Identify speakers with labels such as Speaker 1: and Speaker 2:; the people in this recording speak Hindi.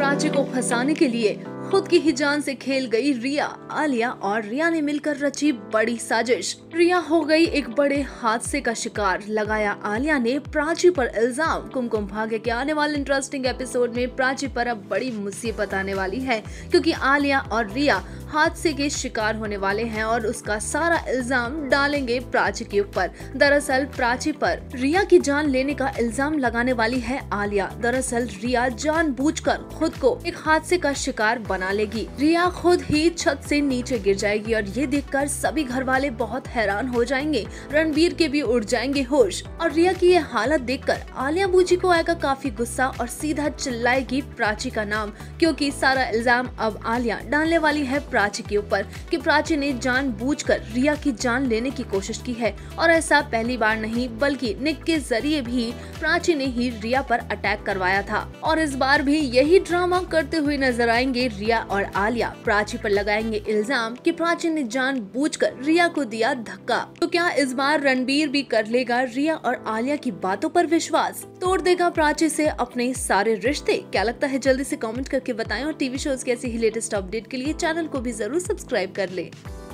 Speaker 1: प्राची को फंसाने के लिए खुद की ही जान से खेल गई रिया। आलिया और रिया ने मिलकर रची बड़ी साजिश। रिया हो गई एक बड़े हादसे का शिकार। लगाया आलिया ने प्राची पर इल्जाम। कुमकुम भाग्य के आने वाले इंटरेस्टिंग एपिसोड में प्राची पर अब बड़ी मुसीबत आने वाली है, क्योंकि आलिया और रिया हादसे के शिकार होने वाले हैं और उसका सारा इल्जाम डालेंगे प्राची के ऊपर। दरअसल प्राची पर रिया की जान लेने का इल्जाम लगाने वाली है आलिया। दरअसल रिया जानबूझकर खुद को एक हादसे का शिकार बना लेगी। रिया खुद ही छत से नीचे गिर जाएगी और ये देखकर सभी घर वाले बहुत हैरान हो जाएंगे। रणबीर के भी उड़ जाएंगे होश। और रिया की ये हालत देखकर आलिया बूजी को आएगा काफी गुस्सा और सीधा चिल्लाएगी प्राची का नाम, क्योंकि सारा इल्जाम अब आलिया डालने वाली है प्राची के ऊपर कि प्राची ने जानबूझकर रिया की जान लेने की कोशिश की है। और ऐसा पहली बार नहीं बल्कि निक के जरिए भी प्राची ने ही रिया पर अटैक करवाया था। और इस बार भी यही ड्रामा करते हुए नजर आएंगे रिया और आलिया। प्राची पर लगाएंगे इल्जाम कि प्राची ने जानबूझकर रिया को दिया धक्का। तो क्या इस बार रणबीर भी कर लेगा रिया और आलिया की बातों पर विश्वास? तोड़ देगा प्राची से अपने सारे रिश्ते? क्या लगता है जल्दी से कमेंट करके बताएं और टीवी शोज की ऐसी ही लेटेस्ट अपडेट के लिए चैनल को भी जरूर सब्सक्राइब कर ले।